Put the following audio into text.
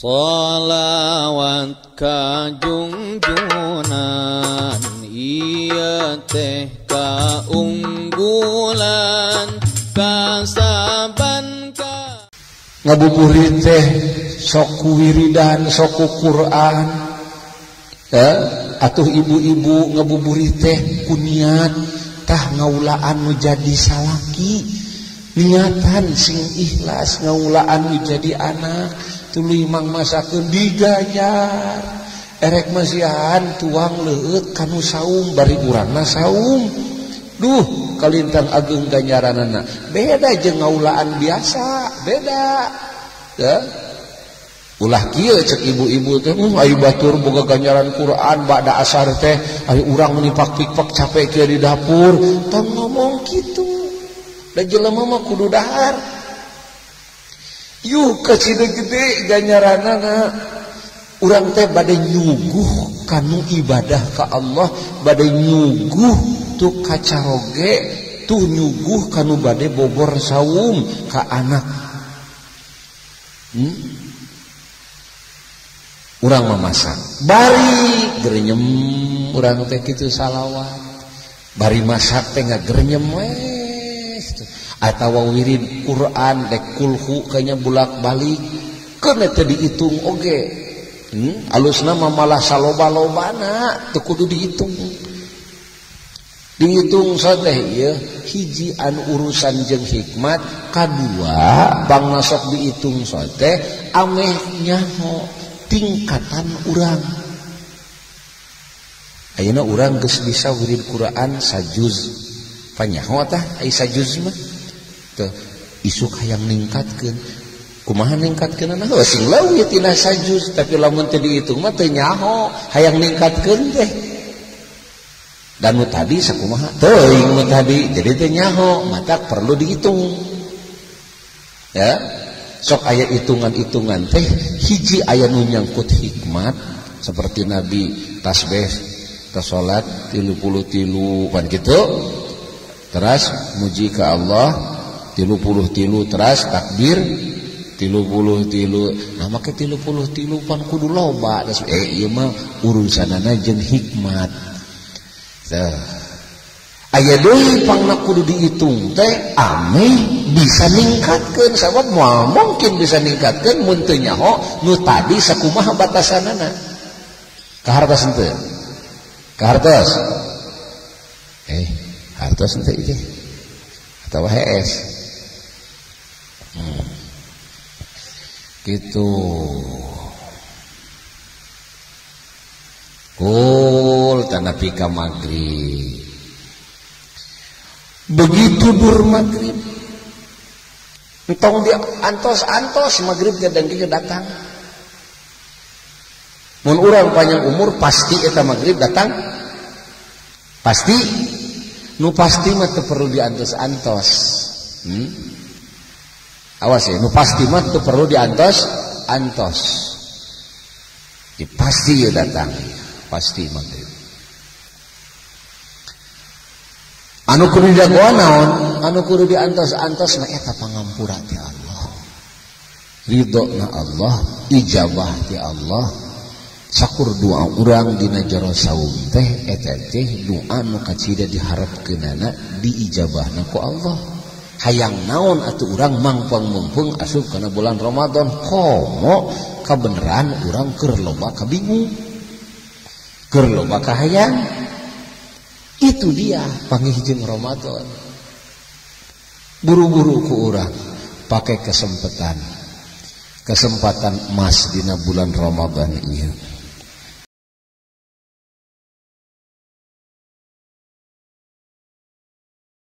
Shalawat kajungjunan ieu teh kaunggulan kasaban ka ngabuburit teh sok wiridan sok Quran atuh ibu-ibu ngabuburit teh kuniat tah ngaulaan nu jadi salaki niatan sing ikhlas ngaulaan nu jadi anak tuluy mang masakeun digajar erek masihan tuang leueut kanu saum bari urangna saum duh kalintang ageung ganjaranana beda jeung ngaulaan biasa beda ya ulah kieu cek ibu-ibu teh ayo batur boga ganjaran Quran bada asar teh ayo urang nipak-pikpak capek kieu di dapur tong ngomong kitu da jelema mah kudu dahar yuk kecil gede ganjaranana urang teh bade nyuguh kanu ibadah ka Allah bade nyuguh tu kacaroge tu nyuguh kanu bade bobor saum ka anak urang mamasak bari gerenyem urang teh kitu salawat bari masak teh ngagerenyem we atawa wirid Quran dek kulhu kanya bulak-balik keun teh dihitung oge alusna mah malah saloba-lobana teu kudu dihitung sateh ieu hiji anu urusan jeung hikmat kadua bangna sok dihitung sateh ameh nyaho tingkatan urang ayeuna urang geus bisa wirid Quran sajuz panyaho tah ai sajuz mah teu isuk hayang ningkatkeun kumaha ningkatkeun na sing leuwih tina sajuz tapi lamun teu dihitung mah teu nyaho hayang ningkatkeun teh dan nu tadi sakumaha teuing nu tadi jadi teu nyaho matak perlu dihitung ya sok aya hitungan-hitungan teh hiji aya nu nyangkut hikmat seperti Nabi tasbih ta salat 33 pan kitu teras muji ka Allah 33 teras takbir 33 nah make 33 pan kudu loba ieu mah urusanana jeung hikmat teh aya deui pangna kudu dihitung teh ame bisa ningkatkeun sabab moal mungkin bisa ningkatkeun mun teu nyaho nu tadi sakumaha batasanana kahartos henteu kahartos hartos henteu ieu atawa HS gitu kul tanapi ka maghrib begitu dur maghrib entong dia antos maghrib gadang kieu datang mun urang panjang umur pasti eta maghrib datang pasti nu pasti mah teu perlu diantos-antos awas ya nu pasti mah teu perlu diantos pasti ya datang pasti maghrib anu kudu dijagoan naon anu kudu diantos-antos mah eta pangampura ti Allah ridona Allah ijabah ti Allah sakur doa urang dina jero saum teh eta teh doa nu kacida diharepkeunana diijabahna ku Allah hayang naon atuh urang mangpang-mengpung asup kana bulan Ramadan komo kabeneran urang keur loba kabingung keur loba kahayang itu dia pangihjeun Ramadan buru-buru ku urang pakai kesempatan emas dina bulan Ramadan ieu